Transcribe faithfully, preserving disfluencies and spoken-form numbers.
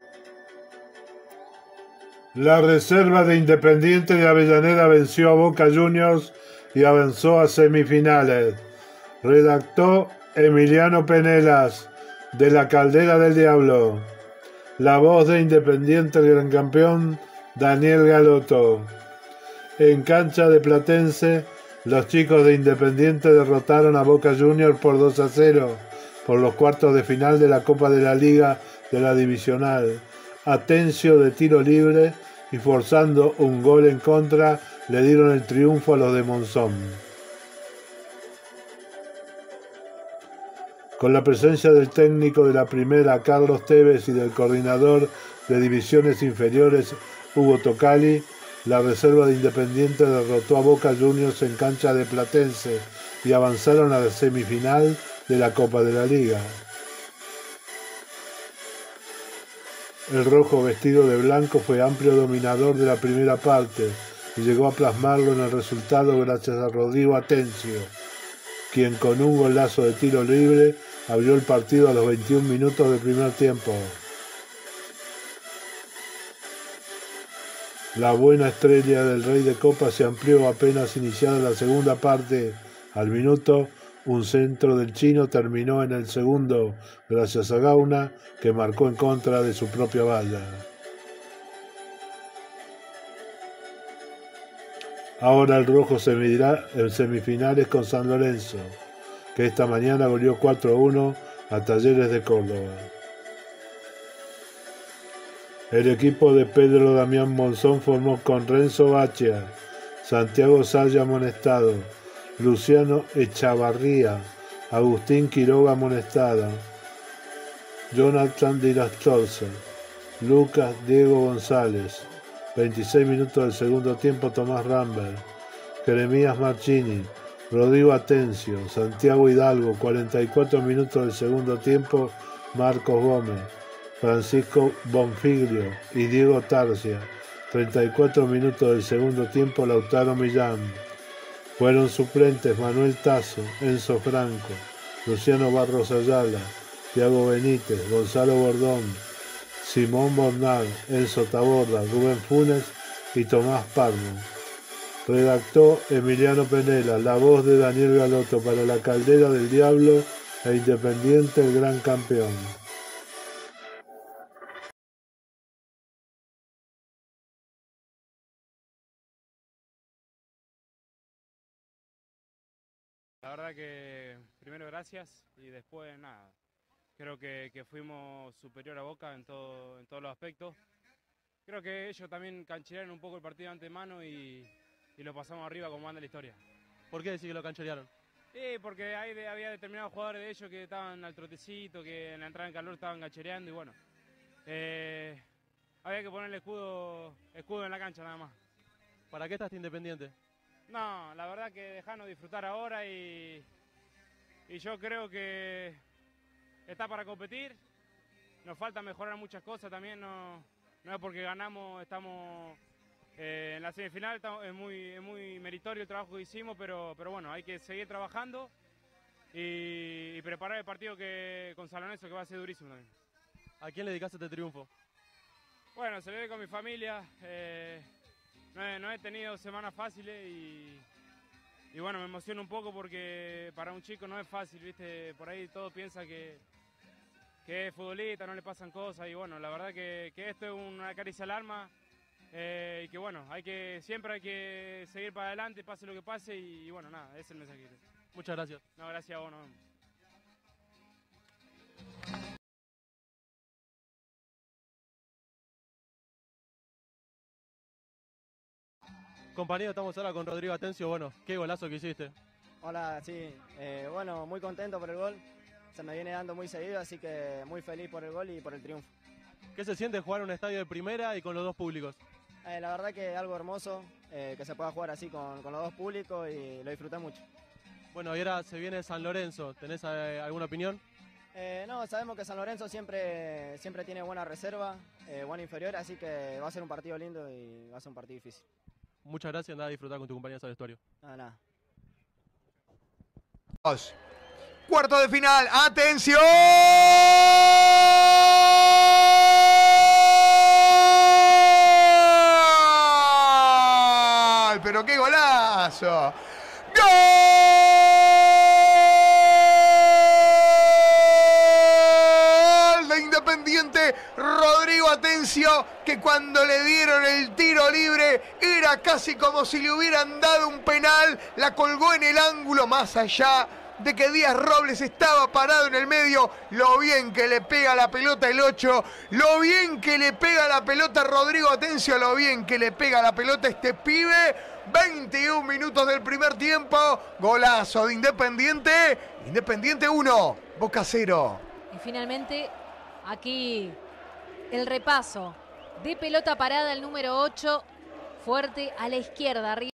La reserva de Independiente de Avellaneda venció a Boca Juniors y avanzó a semifinales. Redactó Emiliano Penelas, de la Caldera del Diablo. La voz de Independiente, el gran campeón, Daniel Galotto. En cancha de Platense, los chicos de Independiente derrotaron a Boca Juniors por dos a cero por los cuartos de final de la Copa de la Liga de la Divisional. Atencio de tiro libre y forzando un gol en contra, le dieron el triunfo a los de Monzón. Con la presencia del técnico de la primera, Carlos Tevez, y del coordinador de divisiones inferiores, Hugo Tocali, la reserva de Independiente derrotó a Boca Juniors en cancha de Platense y avanzaron a la semifinal de la Copa de la Liga. El rojo, vestido de blanco, fue amplio dominador de la primera parte y llegó a plasmarlo en el resultado gracias a Rodrigo Atencio, quien con un golazo de tiro libre abrió el partido a los veintiún minutos del primer tiempo. La buena estrella del Rey de Copa se amplió apenas iniciada la segunda parte. Al minuto, un centro del chino terminó en el segundo, gracias a Gauna, que marcó en contra de su propia valla. Ahora el rojo se medirá en semifinales con San Lorenzo, que esta mañana goleó cuatro a uno a Talleres de Córdoba. El equipo de Pedro Damián Monzón formó con Renzo Bachia, Santiago Saya Amonestado, Luciano Echavarría, Agustín Quiroga Amonestado, Jonathan Di Lastorza, Lucas Diego González, veintiséis minutos del segundo tiempo Tomás Rambert, Jeremías Marchini, Rodrigo Atencio, Santiago Hidalgo, cuarenta y cuatro minutos del segundo tiempo Marcos Gómez, Francisco Bonfiglio y Diego Tarcia, treinta y cuatro minutos del segundo tiempo Lautaro Millán. Fueron suplentes Manuel Tazo, Enzo Franco, Luciano Barros Ayala, Thiago Benítez, Gonzalo Bordón, Simón Bornal, Enzo Taborda, Rubén Funes y Tomás Parmo. Redactó Emiliano Penela, la voz de Daniel Galotto para la Caldera del Diablo e Independiente, el gran campeón. La verdad que primero gracias y después nada. Creo que, que fuimos superior a Boca en, todo, en todos los aspectos. Creo que ellos también cancherearon un poco el partido de antemano y, y lo pasamos arriba como manda la historia. ¿Por qué decís que lo cancherearon? Sí, porque hay de, había determinados jugadores de ellos que estaban al trotecito, que en la entrada en calor estaban canchereando y bueno. Eh, había que ponerle escudo, escudo en la cancha nada más. ¿Para qué estás Independiente? No, la verdad que dejarnos disfrutar ahora y, y yo creo que está para competir. Nos falta mejorar muchas cosas también, no, no es porque ganamos, estamos eh, en la semifinal, estamos, es, muy, es muy meritorio el trabajo que hicimos, pero, pero bueno, hay que seguir trabajando y, y preparar el partido que, con San Lorenzo, que va a ser durísimo también. ¿A quién le dedicaste este triunfo? Bueno, se lo doy con mi familia. Eh, No he, no he tenido semanas fáciles y, y bueno, me emociono un poco porque para un chico no es fácil, ¿viste? Por ahí todo piensa que, que es futbolista, no le pasan cosas y bueno, la verdad que, que esto es una caricia al alma eh, y que bueno, hay que, siempre hay que seguir para adelante, pase lo que pase y, y bueno, nada, ese es el mensaje. Muchas gracias. No, gracias a vos, nos vemos. Compañero, estamos ahora con Rodrigo Atencio. Bueno, qué golazo que hiciste. Hola, sí. Eh, bueno, muy contento por el gol. Se me viene dando muy seguido, así que muy feliz por el gol y por el triunfo. ¿Qué se siente jugar en un estadio de primera y con los dos públicos? Eh, la verdad que es algo hermoso, eh, que se pueda jugar así con, con los dos públicos y lo disfruté mucho. Bueno, y ahora se viene San Lorenzo. ¿Tenés eh, alguna opinión? Eh, no, sabemos que San Lorenzo siempre, siempre tiene buena reserva, eh, buena inferior, así que va a ser un partido lindo y va a ser un partido difícil. Muchas gracias, andá a disfrutar con tu compañía al vestuario. Nada, nada. Cuarto de final, ¡atención! pero qué golazo. ¡Gol de Independiente! Rodrigo Atencio, que cuando le dieron el tiro libre era casi como si le hubieran dado un penal, la colgó en el ángulo, más allá de que Díaz Robles estaba parado en el medio. Lo bien que le pega la pelota el ocho, lo bien que le pega la pelota Rodrigo Atencio, lo bien que le pega la pelota este pibe. veintiún minutos del primer tiempo, golazo de Independiente. Independiente uno, Boca cero. Y finalmente aquí el repaso de pelota parada, el número ocho, fuerte a la izquierda, arriba.